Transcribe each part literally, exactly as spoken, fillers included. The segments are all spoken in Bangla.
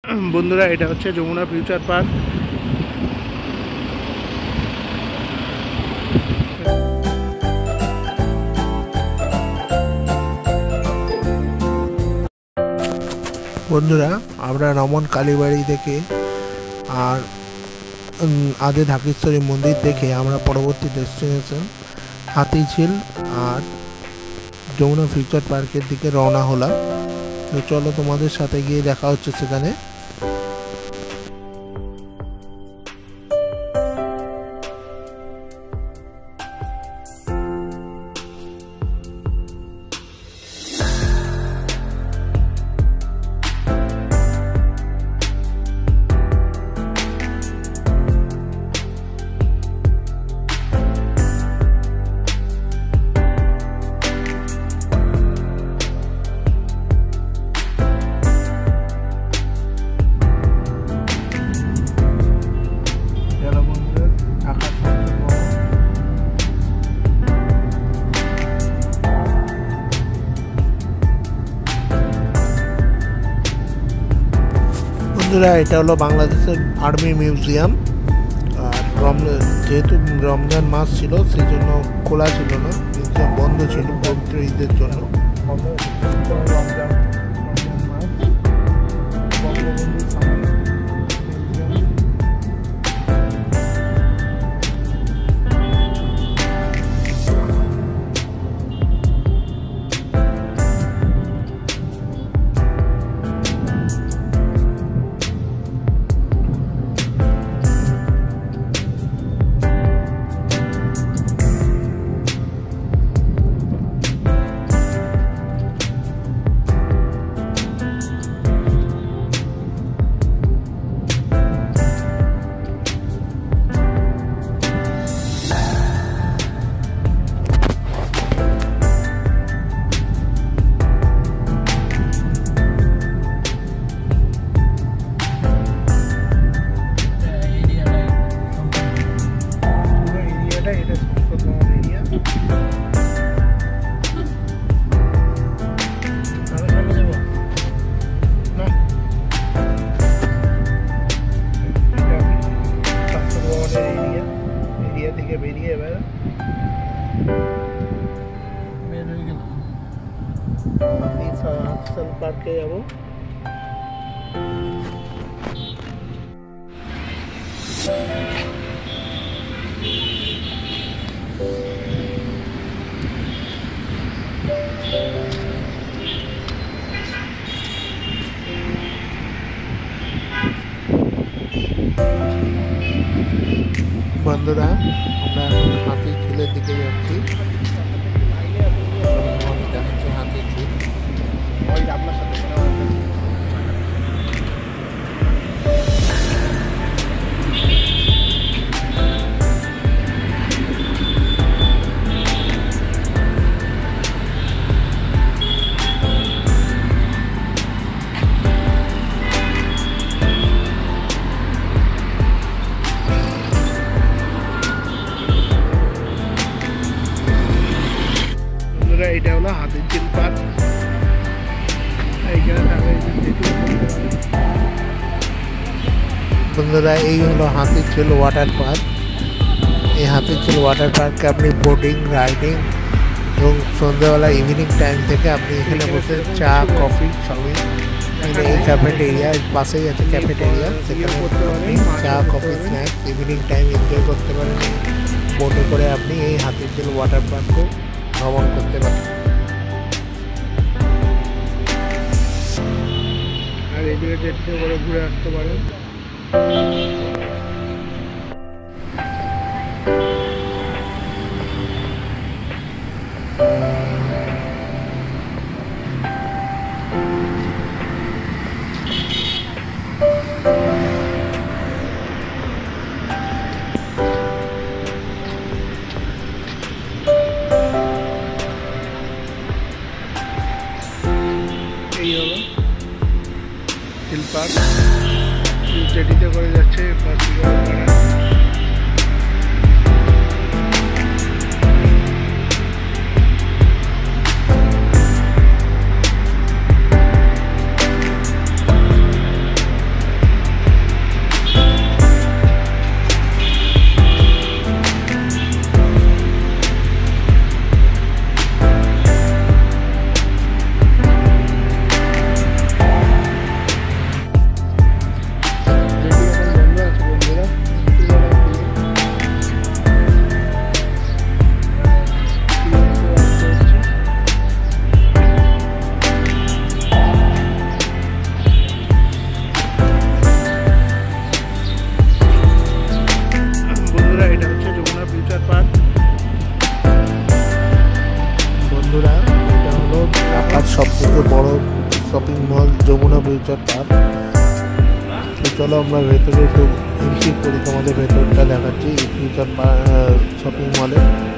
বন্ধুরা এটা হচ্ছে যমুনা ফিউচার পার্ক। বন্ধুরা আমরা রমন কালীবাড়ি থেকে আর আদে ঢাকেশ্বরী মন্দির দেখে আমরা পরবর্তী ডেস্টিনেশন হাতিঝিল আর যমুনা ফিউচার পার্কের দিকে রওনা হলাম। তো চলো তোমাদের সাথে গিয়ে দেখা হচ্ছে সেখানে। বন্ধুরা এটা হলো বাংলাদেশের আর্মি মিউজিয়াম। আর যেহেতু রমজান মাস ছিল সেই জন্য খোলা ছিল না, মিউজিয়াম বন্ধ ছিল পবিত্র ঈদের জন্য। বেরিয়ে এবার বের হয়ে গেল পার্কে যাবো। বন্ধুরা আমরা এখন হাতিঝিলের দিকে যাচ্ছি। দেখাচ্ছি হাতিঝিল। এটা হলো হাতিঝিল পার্ক। বন্ধুরা এই হলো হাতিঝিল ওয়াটার পার্ক। এই হাতিঝিল ওয়াটার পার্কে আপনি বোটিং, রাইডিং এবং সন্ধ্যাবেলা ইভিনিং টাইম থেকে আপনি এখানে বসে চা কফি সবই এখানে এই ক্যাফেটেরিয়া পাশেই আছে ক্যাফেটেরিয়া, সেখানে আপনি চা coffee snacks evening time enjoy করতে পারেন। বোটে করে আপনি এই হাতিঝিল ওয়াটার পার্কও ভ্রমণ করতে পারেন। আর এই জায়গায় যেতে করে ঘুরে আসতে পারেন। এই হলো হিল পার্ক, জেটিতে করে যাচ্ছে ফিউচার পার্ক। তো চলো আমরা ভেতরে একটু এন্ট্রি করি, তোমাদের ভেতরটা দেখাচ্ছি এই ফিউচার শপিং মলে।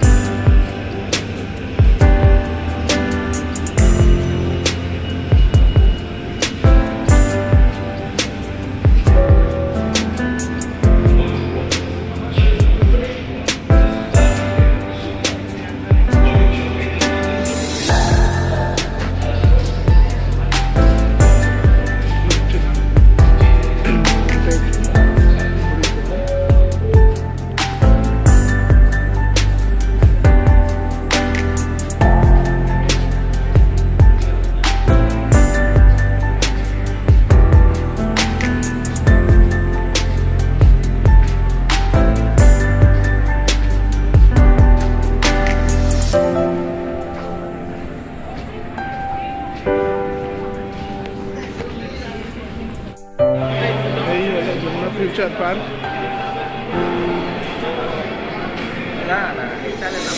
ফিউচার পার্ক না না এখানে না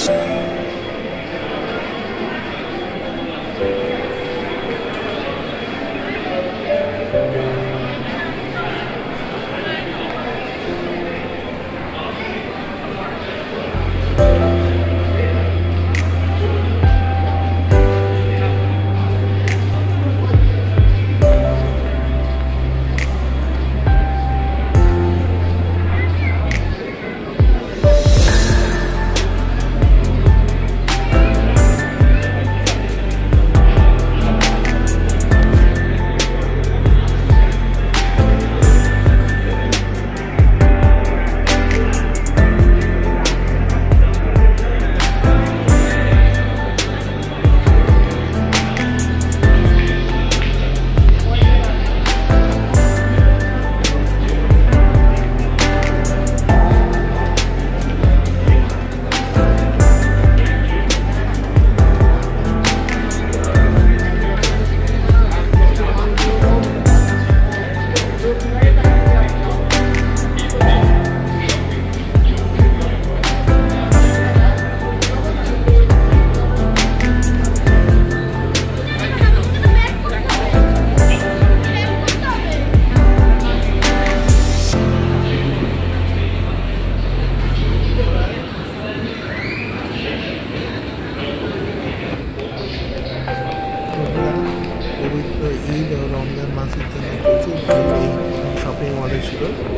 ঈদ ও রমজান মাসের জন্য প্রচুর এই শপিং মলে ছিল।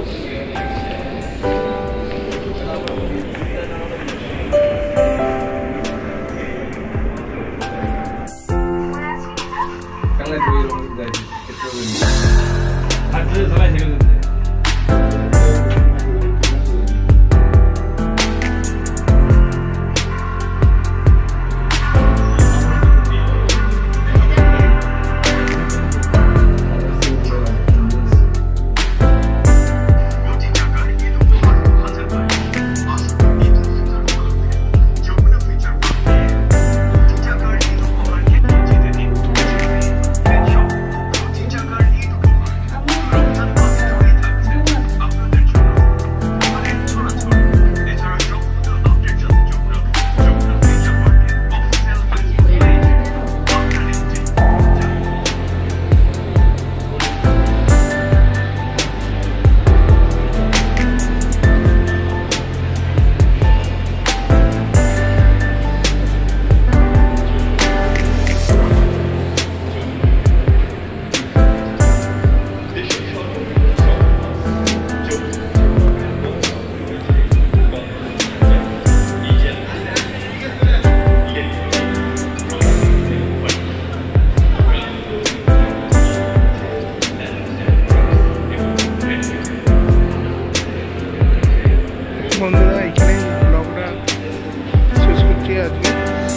বন্ধুরা এখানে ব্লগটা শেষ করছি আজকে।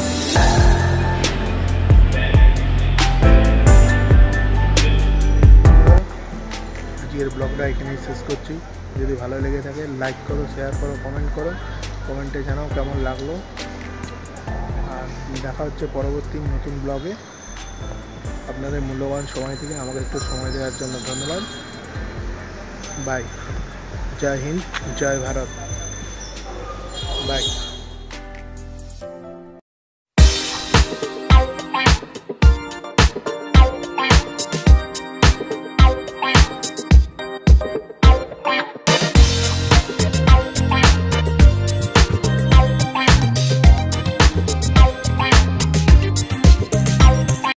আজকের ব্লগটা এখানেই শেষ করছি। যদি ভালো লেগে থাকে লাইক করো, শেয়ার করো, কমেন্ট করো, কমেন্টে জানাও কেমন লাগলো। আর দেখা হচ্ছে পরবর্তী নতুন ব্লগে। আপনাদের মূল্যবান সময় থেকে আমাকে একটু সময় দেওয়ার জন্য ধন্যবাদ। বাই। জয় হিন্দ, জয় ভারত। Bye.